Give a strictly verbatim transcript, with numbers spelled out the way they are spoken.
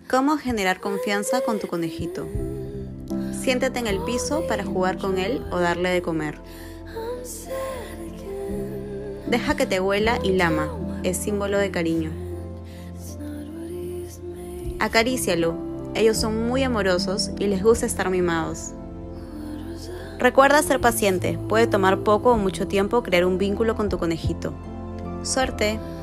¿Cómo generar confianza con tu conejito? Siéntate en el piso para jugar con él o darle de comer. Deja que te huela y lama, es símbolo de cariño. Acarícialo, ellos son muy amorosos y les gusta estar mimados. Recuerda ser paciente, puede tomar poco o mucho tiempo crear un vínculo con tu conejito. ¡Suerte!